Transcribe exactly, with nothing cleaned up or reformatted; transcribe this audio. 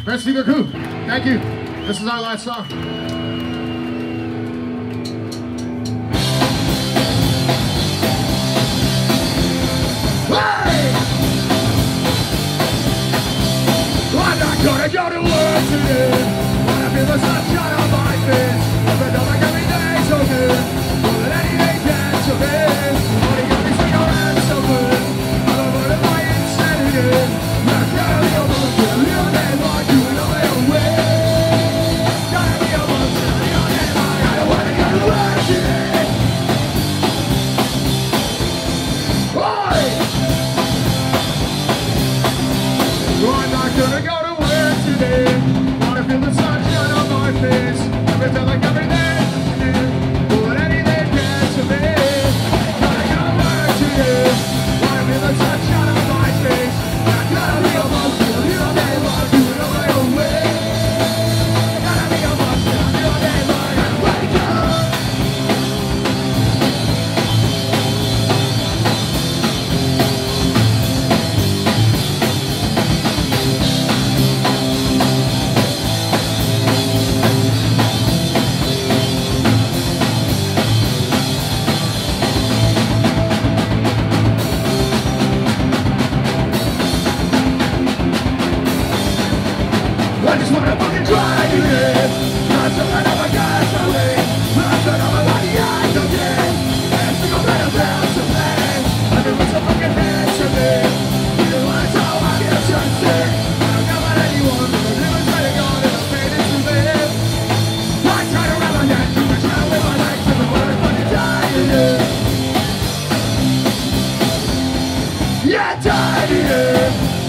Merci beaucoup. Thank you. This is our last song. Hey! I'm not gonna go to work today. Wanna feel the sunshine on my face. But don't like every day so good. More than anything can to me. Only got me sick around so good. I'm over to my insanity. Not gonna be able to feel your name like you in my own way. Gotta be able to feel your name like I don't wanna go to work today. Oi! I'm not gonna go to work today. Wanna feel the sunshine on my face. Never felt like every day. More than anything can to me. Gotta go to work today. Wanna feel the sunshine on my face. I gotta be able to feel your name like you in my own way. Gotta be able to feel your name like I wake up. I just wanna fucking try to live. Not so that I'm a gasoline. Not so that I'm a body I don't get. And single better feel to me. I do what's so fucking meant to me. You know what it's all I get some sick. I don't know about anyone, but I'm never trying to go and I'm faded to live. I try to wrap my neck, I try to live my life, and I wanna fucking die to live. Yeah, die to live.